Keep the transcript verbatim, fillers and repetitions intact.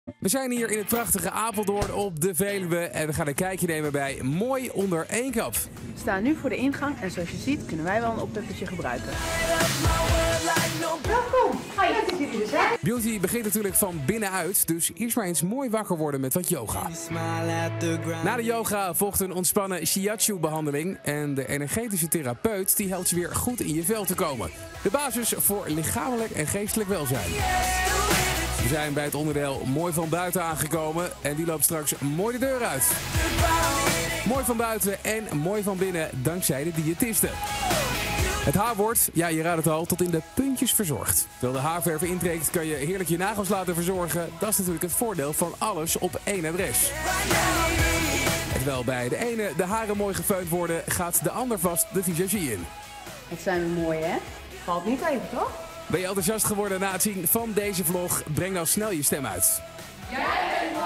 We zijn hier in het prachtige Apeldoorn op de Veluwe en we gaan een kijkje nemen bij Mooi Onder Één Kap. We staan nu voor de ingang en zoals je ziet kunnen wij wel een oppeppertje gebruiken. Welkom! Hi, leuk dat jullie er zijn. Beauty begint natuurlijk van binnenuit, dus eerst maar eens mooi wakker worden met wat yoga. Na de yoga volgt een ontspannen shiatsu behandeling en de energetische therapeut die helpt je weer goed in je vel te komen. De basis voor lichamelijk en geestelijk welzijn. We zijn bij het onderdeel Mooi van Buiten aangekomen en die loopt straks mooi de deur uit. Mooi van buiten en mooi van binnen dankzij de diëtisten. Het haar wordt, ja je raadt het al, tot in de puntjes verzorgd. Terwijl de haarverf intrekt kan je heerlijk je nagels laten verzorgen. Dat is natuurlijk het voordeel van alles op één adres. En terwijl bij de ene de haren mooi gefeund worden, gaat de ander vast de visagie in. Wat zijn we mooi, hè? Valt niet even, toch? Ben je enthousiast geworden na het zien van deze vlog? Breng dan snel je stem uit. Jij bent